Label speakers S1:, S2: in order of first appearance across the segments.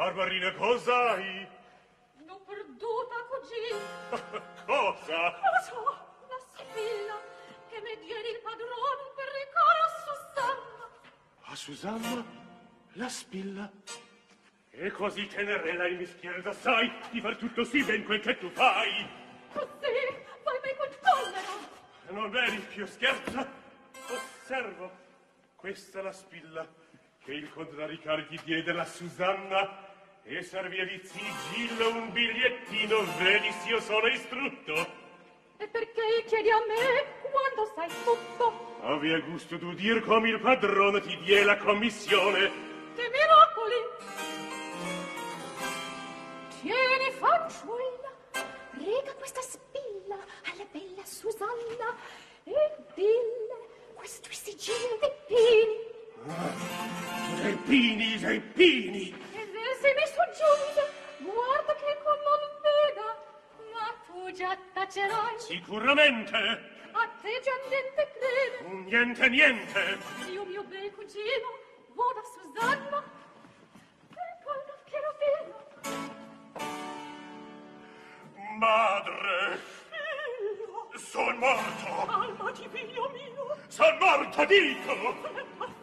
S1: Barbarina, cos'hai?
S2: L'ho perduta così.
S1: Cosa?
S2: Cosa? La spilla che mi diede il padrone per recare a Susanna.
S1: A Susanna? La spilla? E così tenerella in mischierda, sai di far tutto sì ben quel che tu fai.
S2: Così, fai me col collero.
S1: Non vedi più scherza? Osservo, questa è la spilla che il contraricare ti diede la Susanna e servia di sigillo un bigliettino, vedi s'io sono istrutto.
S2: E perché chiedi a me quando sai tutto?
S1: Avea gusto d'udir come il padrone ti die la commissione.
S2: Che miracoli! Tieni, fanciulla, rega questa spilla alla bella Susanna e dille questi sigilli dei pini.
S1: Dei pini!
S2: E se mi soggiunge, guarda che con non veda, ma tu già tacerai.
S1: Sicuramente!
S2: A te già niente crede.
S1: Niente!
S2: Io mio bel cugino, vo da Susanna, e poi non quiero vino.
S1: Madre!
S2: Figlio!
S1: Son morto!
S2: Calmati, figlio mio!
S1: Son morto, dico!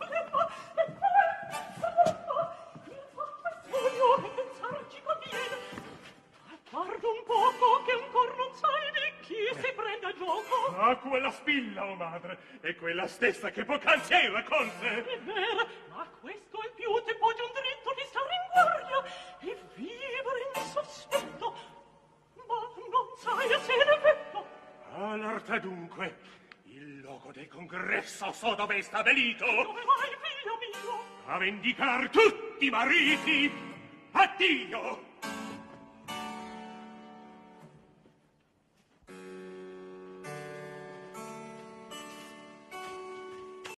S2: Guarda un poco che ancor non sai di chi si prende a gioco.
S1: Ah, quella spilla, oh madre, è quella stessa che poc'anzi era con te.
S2: È vero, ma questo è più te poggia un diritto di stare in guardia e vivere in sospetto. Ma non sai a se l'effetto.
S1: All'arte dunque, il loco del congresso so dove è stabilito.
S2: Dove vai, figlio mio?
S1: A vendicar tutti i mariti. Addio!